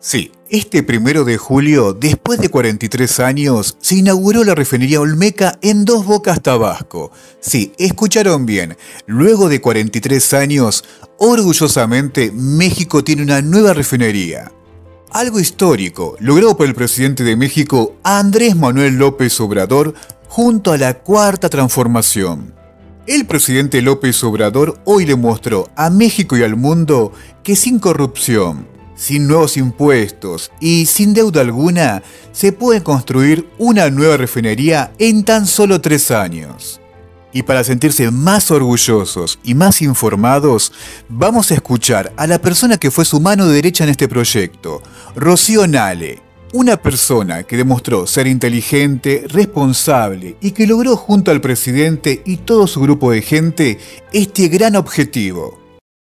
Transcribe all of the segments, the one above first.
Sí, este 1 de julio, después de 43 años, se inauguró la refinería Olmeca en Dos Bocas, Tabasco. Sí, escucharon bien, luego de 43 años, orgullosamente México tiene una nueva refinería. Algo histórico, logrado por el presidente de México, Andrés Manuel López Obrador, junto a la Cuarta Transformación. El presidente López Obrador hoy le mostró a México y al mundo que sin corrupción, sin nuevos impuestos y sin deuda alguna, se puede construir una nueva refinería en tan solo 3 años. Y para sentirse más orgullosos y más informados, vamos a escuchar a la persona que fue su mano derecha en este proyecto, Rocío Nale, una persona que demostró ser inteligente, responsable y que logró junto al presidente y todo su grupo de gente este gran objetivo.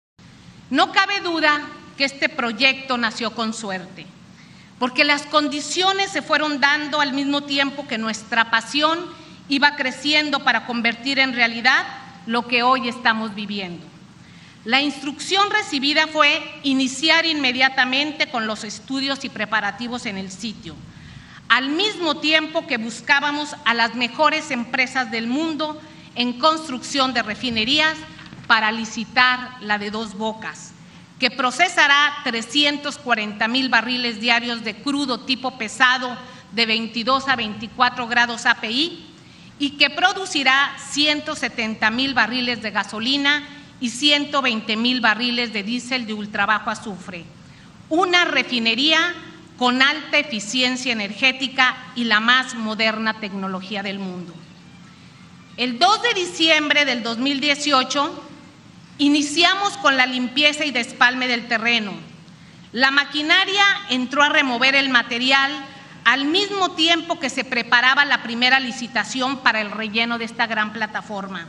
No cabe duda que este proyecto nació con suerte, porque las condiciones se fueron dando al mismo tiempo que nuestra pasión iba creciendo para convertir en realidad lo que hoy estamos viviendo. La instrucción recibida fue iniciar inmediatamente con los estudios y preparativos en el sitio, al mismo tiempo que buscábamos a las mejores empresas del mundo en construcción de refinerías para licitar la de Dos Bocas, que procesará 340,000 barriles diarios de crudo tipo pesado de 22 a 24 grados API y que producirá 170,000 barriles de gasolina y 120,000 barriles de diésel de ultrabajo azufre. Una refinería con alta eficiencia energética y la más moderna tecnología del mundo. El 2 de diciembre del 2018, iniciamos con la limpieza y despalme del terreno. La maquinaria entró a remover el material al mismo tiempo que se preparaba la primera licitación para el relleno de esta gran plataforma.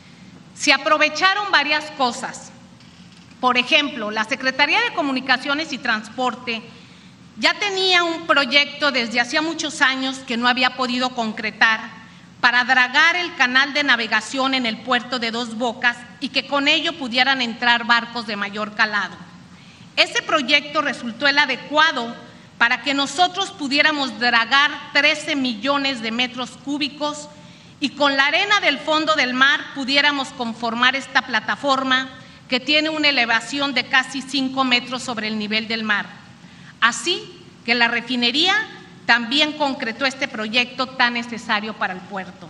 Se aprovecharon varias cosas. Por ejemplo, la Secretaría de Comunicaciones y Transporte ya tenía un proyecto desde hacía muchos años que no había podido concretar para dragar el canal de navegación en el puerto de Dos Bocas y que con ello pudieran entrar barcos de mayor calado. Ese proyecto resultó el adecuado para que nosotros pudiéramos dragar 13 millones de metros cúbicos y con la arena del fondo del mar pudiéramos conformar esta plataforma que tiene una elevación de casi 5 metros sobre el nivel del mar. Así que la refinería también concretó este proyecto tan necesario para el puerto.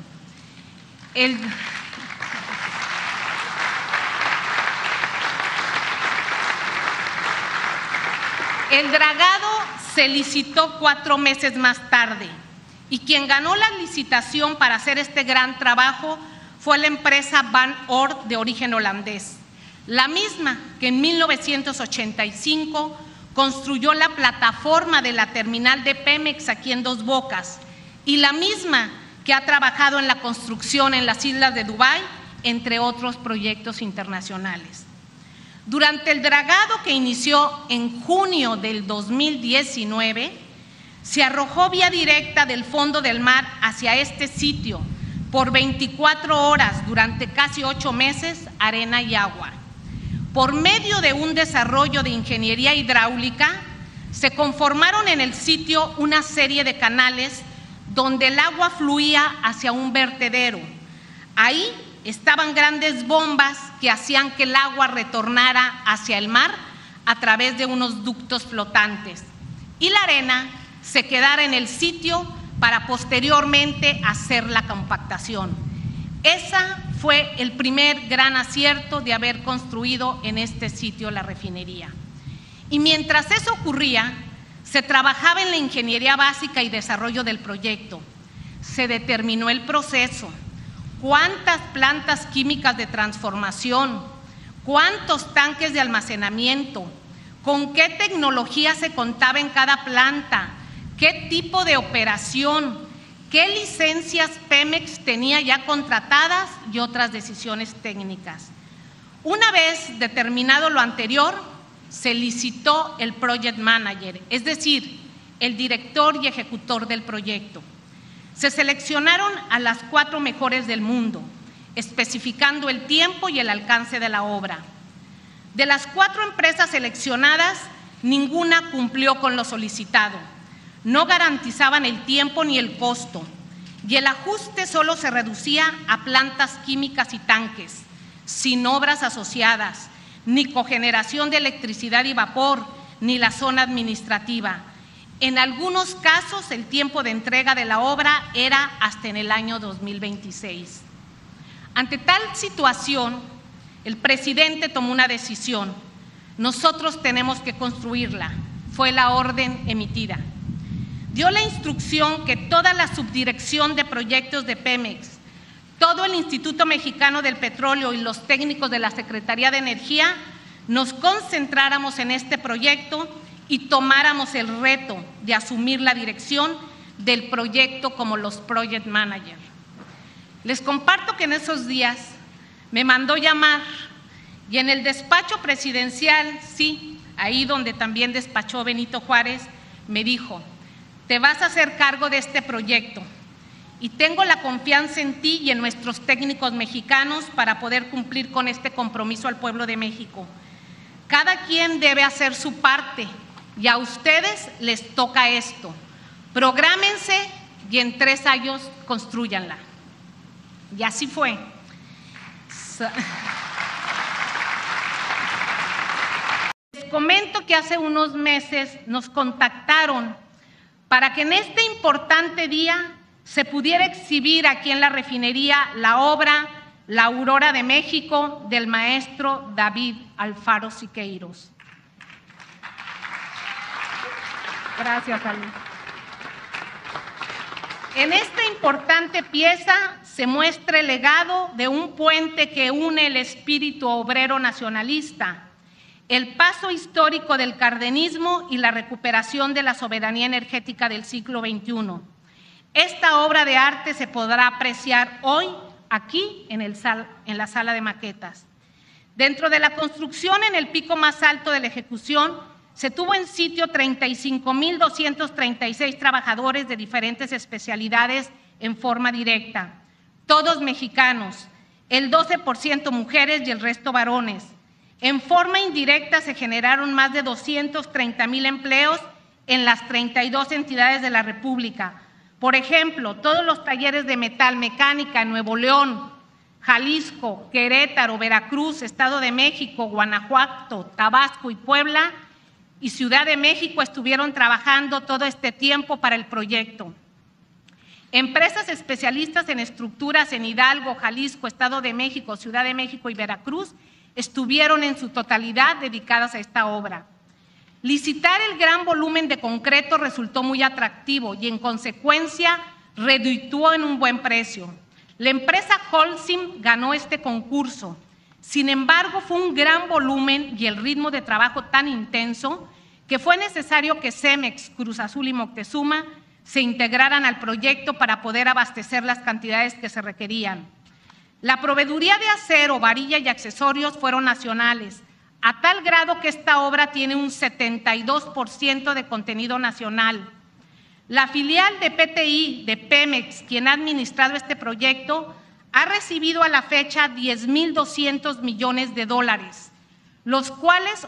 El dragado se licitó 4 meses más tarde y quien ganó la licitación para hacer este gran trabajo fue la empresa Van Oord de origen holandés, la misma que en 1985 construyó la plataforma de la terminal de Pemex aquí en Dos Bocas y la misma que ha trabajado en la construcción en las islas de Dubái, entre otros proyectos internacionales. Durante el dragado que inició en junio del 2019, se arrojó vía directa del fondo del mar hacia este sitio por 24 horas durante casi 8 meses arena y agua. Por medio de un desarrollo de ingeniería hidráulica, se conformaron en el sitio una serie de canales donde el agua fluía hacia un vertedero. Ahí estaban grandes bombas que hacían que el agua retornara hacia el mar a través de unos ductos flotantes y la arena se quedara en el sitio para posteriormente hacer la compactación. Esa fue el primer gran acierto de haber construido en este sitio la refinería. Y mientras eso ocurría, se trabajaba en la ingeniería básica y desarrollo del proyecto. Se determinó el proceso, cuántas plantas químicas de transformación, cuántos tanques de almacenamiento, con qué tecnología se contaba en cada planta, qué tipo de operación, qué licencias Pemex tenía ya contratadas y otras decisiones técnicas. Una vez determinado lo anterior, se licitó el Project Manager, es decir, el director y ejecutor del proyecto. Se seleccionaron a las 4 mejores del mundo, especificando el tiempo y el alcance de la obra. De las 4 empresas seleccionadas, Ninguna cumplió con lo solicitado. No garantizaban el tiempo ni el costo, y el ajuste solo se reducía a plantas químicas y tanques, sin obras asociadas, ni cogeneración de electricidad y vapor, ni la zona administrativa. En algunos casos, el tiempo de entrega de la obra era hasta en el año 2026. Ante tal situación, el presidente tomó una decisión. Nosotros tenemos que construirla. Fue la orden emitida. Dio la instrucción que toda la subdirección de proyectos de Pemex, todo el Instituto Mexicano del Petróleo y los técnicos de la Secretaría de Energía nos concentráramos en este proyecto y tomáramos el reto de asumir la dirección del proyecto como los project managers. Les comparto que en esos días me mandó llamar y en el despacho presidencial, sí, ahí donde también despachó Benito Juárez, me dijo: te vas a hacer cargo de este proyecto y tengo la confianza en ti y en nuestros técnicos mexicanos para poder cumplir con este compromiso al pueblo de México. Cada quien debe hacer su parte y a ustedes les toca esto. Prográmense y en 3 años construyanla. Y así fue. Les comento que hace unos meses nos contactaron para que en este importante día se pudiera exhibir aquí en la refinería la obra La Aurora de México del maestro David Alfaro Siqueiros. Gracias, Ali. En esta importante pieza se muestra el legado de un puente que une el espíritu obrero nacionalista, el paso histórico del cardenismo y la recuperación de la soberanía energética del siglo XXI. Esta obra de arte se podrá apreciar hoy aquí en la sala de maquetas. Dentro de la construcción, en el pico más alto de la ejecución, se tuvo en sitio 35,236 trabajadores de diferentes especialidades en forma directa, todos mexicanos, el 12% mujeres y el resto varones. En forma indirecta se generaron más de 230,000 empleos en las 32 entidades de la República. Por ejemplo, todos los talleres de metal mecánica en Nuevo León, Jalisco, Querétaro, Veracruz, Estado de México, Guanajuato, Tabasco y Puebla y Ciudad de México estuvieron trabajando todo este tiempo para el proyecto. Empresas especialistas en estructuras en Hidalgo, Jalisco, Estado de México, Ciudad de México y Veracruz estuvieron en su totalidad dedicadas a esta obra. Licitar el gran volumen de concreto resultó muy atractivo y en consecuencia redituó en un buen precio. La empresa Holcim ganó este concurso. Sin embargo, fue un gran volumen y el ritmo de trabajo tan intenso que fue necesario que Cemex, Cruz Azul y Moctezuma se integraran al proyecto para poder abastecer las cantidades que se requerían. La proveeduría de acero, varilla y accesorios fueron nacionales, a tal grado que esta obra tiene un 72% de contenido nacional. La filial de PTI de Pemex, quien ha administrado este proyecto, ha recibido a la fecha 10,200 millones de dólares, los cuales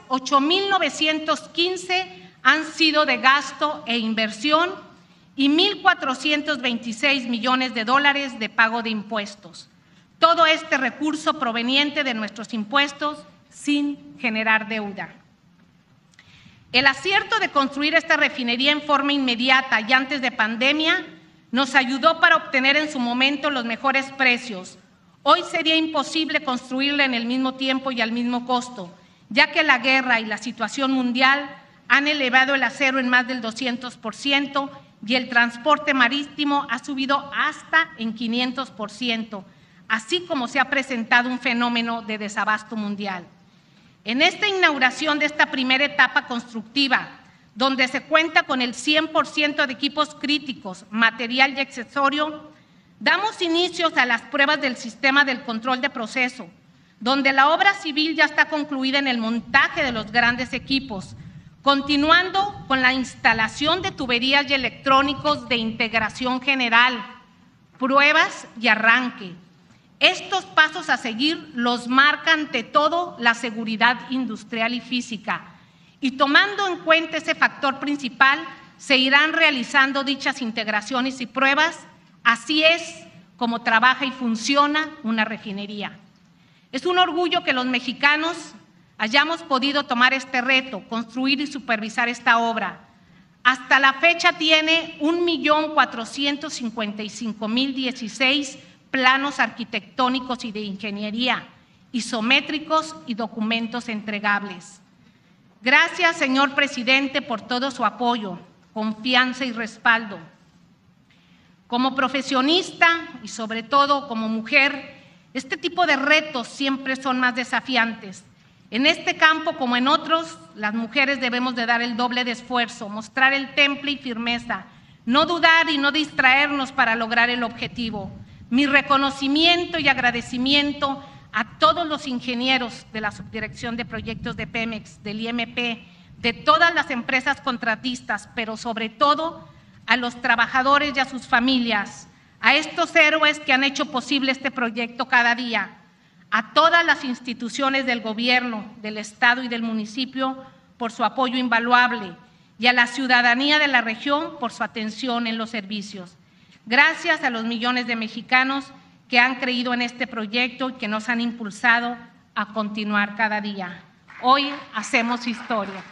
8,915 han sido de gasto e inversión y 1,426 millones de dólares de pago de impuestos. Todo este recurso proveniente de nuestros impuestos sin generar deuda. El acierto de construir esta refinería en forma inmediata y antes de pandemia nos ayudó para obtener en su momento los mejores precios. Hoy sería imposible construirla en el mismo tiempo y al mismo costo, ya que la guerra y la situación mundial han elevado el acero en más del 200% y el transporte marítimo ha subido hasta en 500%, así como se ha presentado un fenómeno de desabasto mundial. En esta inauguración de esta primera etapa constructiva, donde se cuenta con el 100% de equipos críticos, material y accesorio, damos inicios a las pruebas del sistema del control de proceso, donde la obra civil ya está concluida en el montaje de los grandes equipos, continuando con la instalación de tuberías y electrónicos de integración general, pruebas y arranque. Estos pasos a seguir los marca ante todo la seguridad industrial y física. y tomando en cuenta ese factor principal, se irán realizando dichas integraciones y pruebas. Así es como trabaja y funciona una refinería. Es un orgullo que los mexicanos hayamos podido tomar este reto, construir y supervisar esta obra. Hasta la fecha tiene 1.455.016 planos arquitectónicos y de ingeniería, isométricos y documentos entregables. Gracias, señor presidente, por todo su apoyo, confianza y respaldo. Como profesionista y sobre todo como mujer, este tipo de retos siempre son más desafiantes. En este campo, como en otros, las mujeres debemos de dar el doble de esfuerzo, mostrar el temple y firmeza, no dudar y no distraernos para lograr el objetivo. Mi reconocimiento y agradecimiento a todos los ingenieros de la Subdirección de Proyectos de Pemex, del IMP, de todas las empresas contratistas, pero sobre todo a los trabajadores y a sus familias, a estos héroes que han hecho posible este proyecto cada día, a todas las instituciones del gobierno, del Estado y del municipio por su apoyo invaluable y a la ciudadanía de la región por su atención en los servicios. Gracias a los millones de mexicanos que han creído en este proyecto y que nos han impulsado a continuar cada día. Hoy hacemos historia.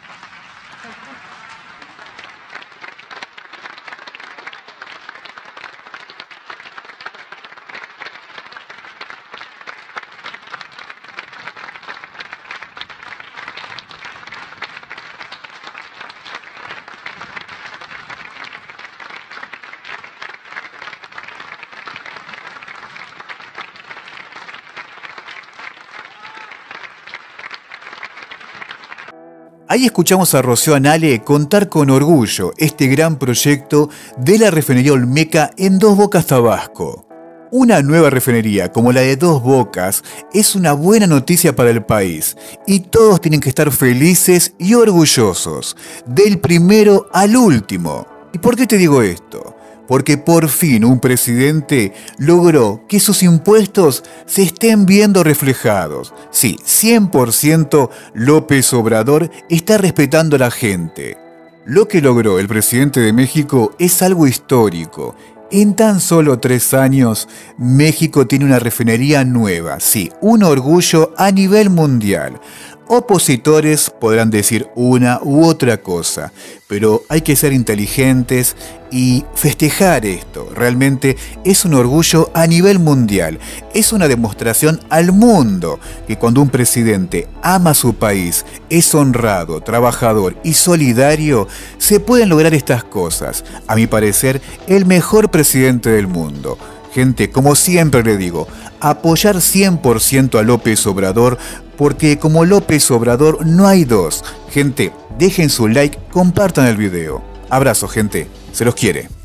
Ahí escuchamos a Rocío Anale contar con orgullo este gran proyecto de la refinería Olmeca en Dos Bocas, Tabasco. Una nueva refinería como la de Dos Bocas es una buena noticia para el país y todos tienen que estar felices y orgullosos, del primero al último. ¿Y por qué te digo esto? Porque por fin un presidente logró que sus impuestos se estén viendo reflejados. Sí, 100% López Obrador está respetando a la gente. Lo que logró el presidente de México es algo histórico. En tan solo 3 años, México tiene una refinería nueva. Sí, un orgullo a nivel mundial. Opositores podrán decir una u otra cosa, pero hay que ser inteligentes y festejar esto. Realmente es un orgullo a nivel mundial. Es una demostración al mundo que cuando un presidente ama a su país, es honrado, trabajador y solidario, se pueden lograr estas cosas. A mi parecer, el mejor presidente del mundo. Gente, como siempre le digo, apoyar 100% a López Obrador, porque como López Obrador no hay dos. Gente, dejen su like, compartan el video. Abrazo, gente. Se los quiere.